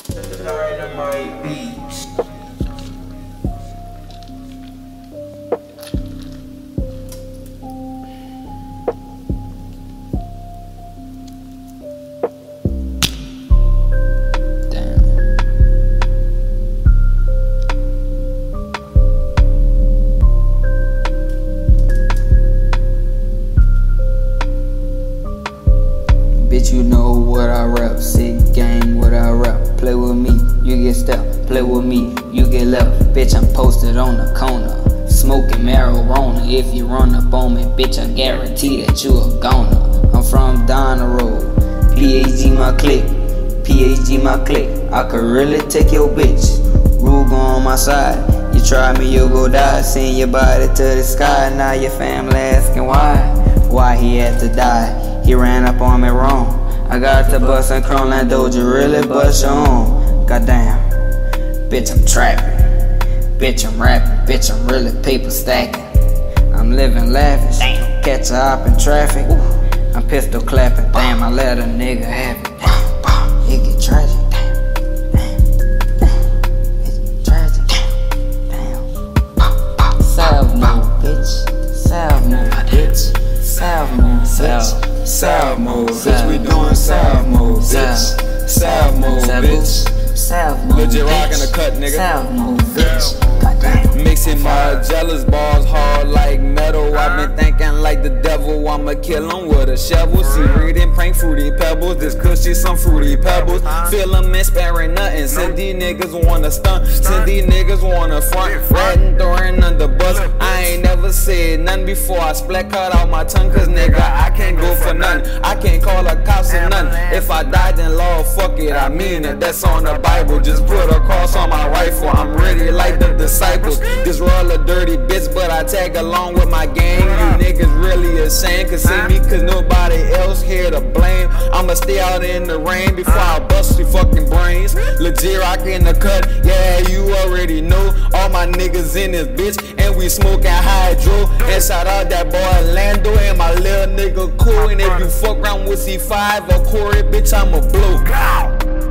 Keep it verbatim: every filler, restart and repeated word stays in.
Dynamite Beats. Bitch, you know what I rap. Sick gang, what I rap. Play with me, you get stepped. Play with me, you get left. Bitch, I'm posted on the corner, smoking marijuana. If you run up on me, bitch, I guarantee that you a goner. I'm from Donna Road, P H G my clique, P H G my clique. I could really take your bitch. Ruger on my side. You try me, you'll go die. Send your body to the sky. Now your family asking why. Why he had to die. He ran up on me wrong. I got the bus and Chrome like Doja, really bust your own. Goddamn, bitch, I'm trapping. Bitch, I'm rapping. Bitch, I'm really paper stacking. I'm living lavish. Damn. Catch a hop in traffic. Ooh. I'm pistol clapping. Damn, I let a nigga have it. Damn. It get tragic. Damn. Damn. It get tragic. Damn. Salve mode, bitch. Salve mode, bitch. Salve mode, bitch. Salve mode, bitch, we doing salve mode, bitch. Salve mode, bitch. Salve mode, legit rockin' the cut, nigga. Salve mode, bitch. Mixing my jealous balls hard like metal. I've been thinking like the devil, I'ma kill him with a shovel. See, reading prank fruity pebbles, this cushy some fruity pebbles. Feel them and sparing nothing. Said these niggas wanna stunt, said these niggas wanna front. Ratting, throwing under bus. I ain't never said nothing before I splat cut out my tongue. Cause nigga, I can't go for nothing. I can't call a cops or nothing. If I die, then Lord, fuck it, I mean it. That's on the Bible. Just put a cross on my rifle. I'm ready like the disciples. This roll a dirty bitch, but I tag along with my gang. You niggas really ashamed, cause see me cause nobody else here to blame. I'ma stay out in the rain before I bust your fucking brains. Legit rockin' the cut, yeah, you already know. All my niggas in this bitch, and we smoking hydro. And shout out that boy Lando and my little nigga Cool. And if you fuck around with C five or Corey, bitch, I'ma blow.